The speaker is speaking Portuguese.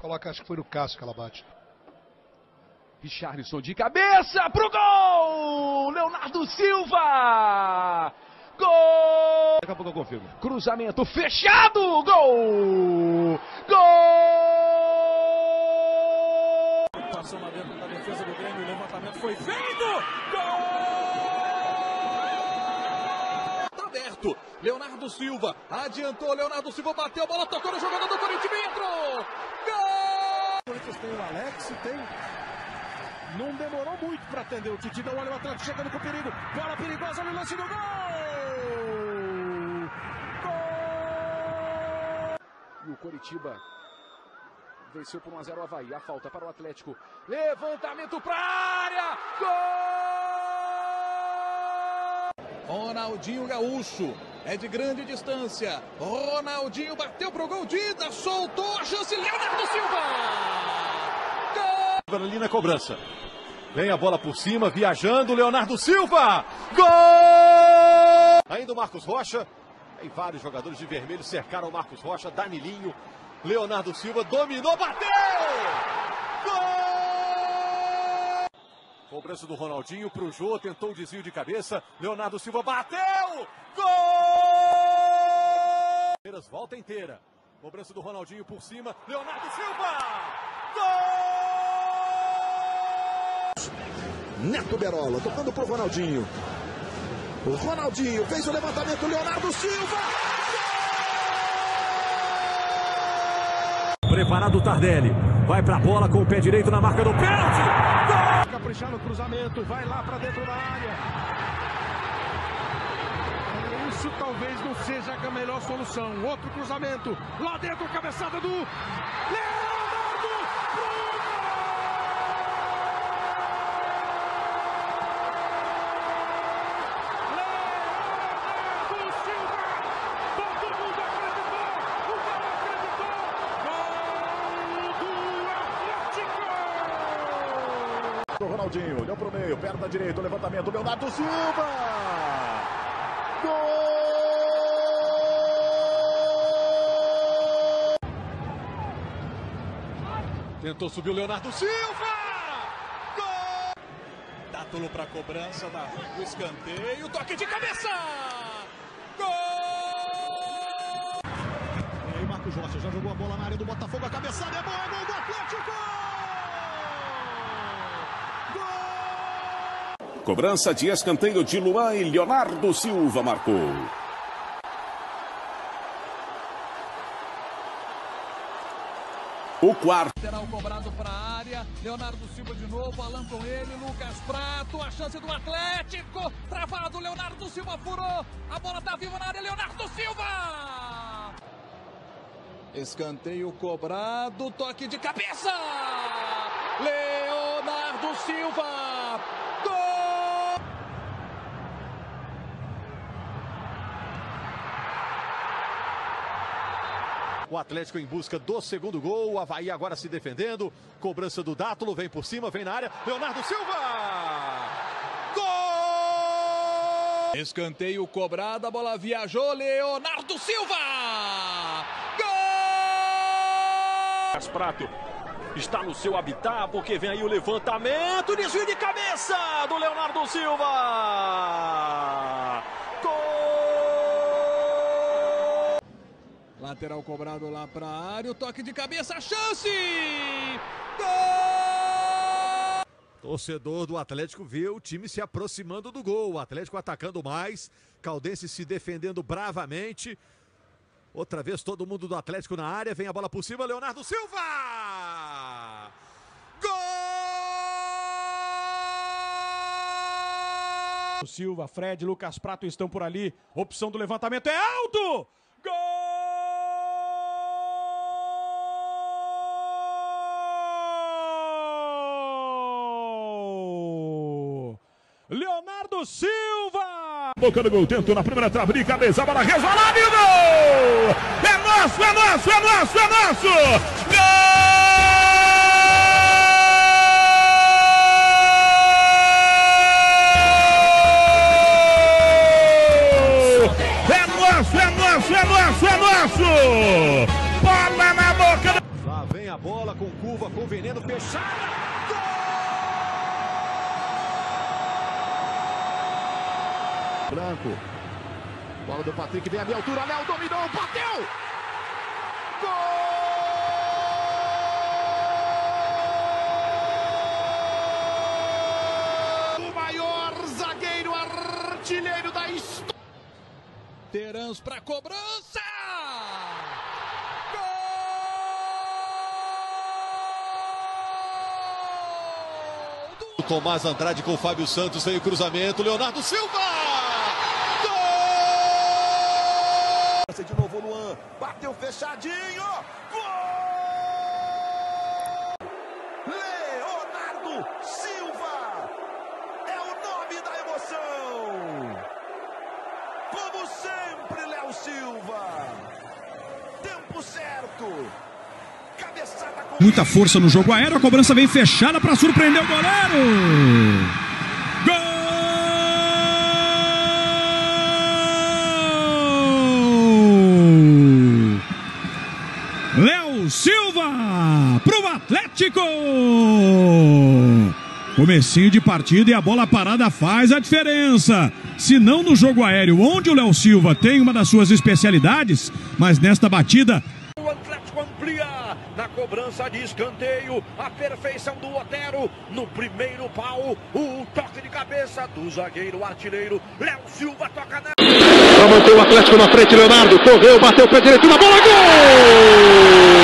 Coloca, acho que foi no Cássio que ela bate. Richarlison de cabeça pro gol! Leonardo Silva! Gol! Daqui a pouco eu confirmo. Cruzamento fechado! Gol! Gol! Passou lá dentro da defesa do Grêmio, o levantamento foi feito! Gol! Tá aberto, Leonardo Silva, adiantou, Leonardo Silva bateu, a bola tocou no jogador do Corinthians e entrou! Gol! O Corinthians tem o Alex, não demorou muito para atender o Titi, não olha o Atlético chegando com perigo, bola perigosa no lance do gol! Gol! E o Coritiba venceu por 1-0 o Avaí, a falta para o Atlético, levantamento para a área, gol! Ronaldinho Gaúcho, é de grande distância, Ronaldinho bateu pro gol, Dida, soltou a chance, Leonardo Silva! Gol! Ali na cobrança. Vem a bola por cima, viajando, Leonardo Silva! Gol! Ainda o Marcos Rocha. Aí vários jogadores de vermelho cercaram o Marcos Rocha, Danilinho, Leonardo Silva, dominou, bateu! Gol! Cobrança do Ronaldinho pro Jô, tentou o desvio de cabeça, Leonardo Silva bateu! Gol! Volta inteira. Cobrança do Ronaldinho por cima, Leonardo Silva! Gol! Neto Berola, tocando pro Ronaldinho. O Ronaldinho fez o levantamento, Leonardo Silva! Preparado o Tardelli, vai pra bola com o pé direito na marca do pênalti! Gol! Caprichar no cruzamento, vai lá pra dentro da área. Isso talvez não seja a melhor solução. Outro cruzamento, lá dentro, cabeçada do Leonardo! O Ronaldinho, deu pro meio, perna direita, o levantamento, Leonardo Silva! Gol! Tentou subir o Leonardo Silva! Gol! Dátulo para cobrança do escanteio, toque de cabeça! Gol! E aí Marcos Rocha já jogou a bola na área do Botafogo, a cabeçada é boa, gol do Atlético! Cobrança de escanteio de Luan e Leonardo Silva marcou. O quarto. Lateral cobrado para a área, Leonardo Silva de novo, Alan com ele, Lucas Prato, a chance do Atlético, travado, Leonardo Silva furou, a bola tá viva na área, Leonardo Silva! Escanteio cobrado, toque de cabeça! Leonardo Silva! O Atlético em busca do segundo gol, o Avaí agora se defendendo, cobrança do Dátulo, vem por cima, vem na área, Leonardo Silva! Gol! Escanteio cobrado, a bola viajou, Leonardo Silva! Gol! Prato está no seu habitat, porque vem aí o levantamento, desvio de cabeça do Leonardo Silva! Lateral cobrado lá para a área, o toque de cabeça, a chance! Gol! Torcedor do Atlético vê o time se aproximando do gol, o Atlético atacando mais, Caldense se defendendo bravamente. Outra vez todo mundo do Atlético na área, vem a bola por cima, Leonardo Silva! Gol! Silva, Fred, Lucas Prato estão por ali, opção do levantamento é alto! Gol! Leonardo Silva! Boca do gol, tentou na primeira trave de cabeça, a bola resvalada e o gol! É nosso, é nosso, é nosso, é nosso! Gol! É nosso, é nosso, é nosso, é nosso! Bola na boca do... Vem a bola com curva, com veneno, fechada. Gol! Branco. Bola do Patrick, vem a minha altura, Léo dominou, bateu! Gol! O maior zagueiro artilheiro da história. Terãs para cobrança! O Tomás Andrade com o Fábio Santos, veio o cruzamento, Leonardo Silva! Gol! De novo o Luan, bateu fechadinho, gol! Leonardo Silva é o nome da emoção! Como sempre, Léo Silva, tempo certo, cabeçada com... Muita força no jogo aéreo, a cobrança vem fechada para surpreender o goleiro! Gol! Léo Silva pro Atlético! Comecinho de partida e a bola parada faz a diferença. Se não no jogo aéreo, onde o Léo Silva tem uma das suas especialidades, mas nesta batida... O Atlético amplia na cobrança de escanteio, a perfeição do Otero no primeiro pau, o toque de cabeça do zagueiro artilheiro Léo Silva, toca na... Para manter o Atlético na frente, Leonardo correu, bateu o pé direito na bola, gol!